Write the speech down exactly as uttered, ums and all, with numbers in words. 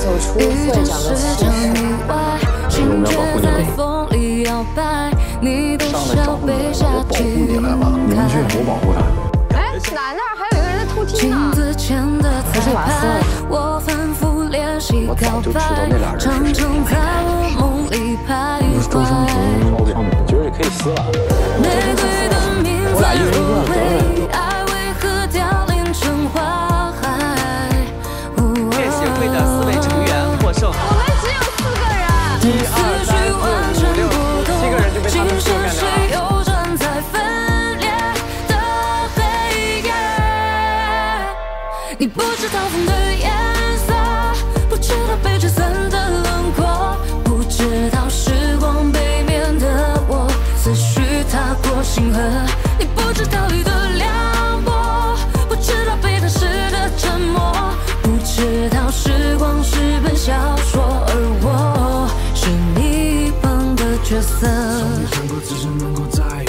走出会长的气势。 我们要保护你了。上来找你，我保护你来了。你们去，我保护他。 哎，哪那儿还有一个人在偷听呢？ 不是瓦斯。 我早就知道那俩人是谁。你是周生平烧的，觉得也可以撕了。我俩一人一个责任。 业协会的四位成员获胜。 我们只有四个人。 一二三四五六七个人就被他们四个干掉了。 你不知道风的颜色，不知道被吹散的轮廓，不知道时光背面的我，思绪踏过星河。你不知道雨的凉薄，不知道悲叹时的沉默，不知道时光是本小说，而我是你一旁的角色。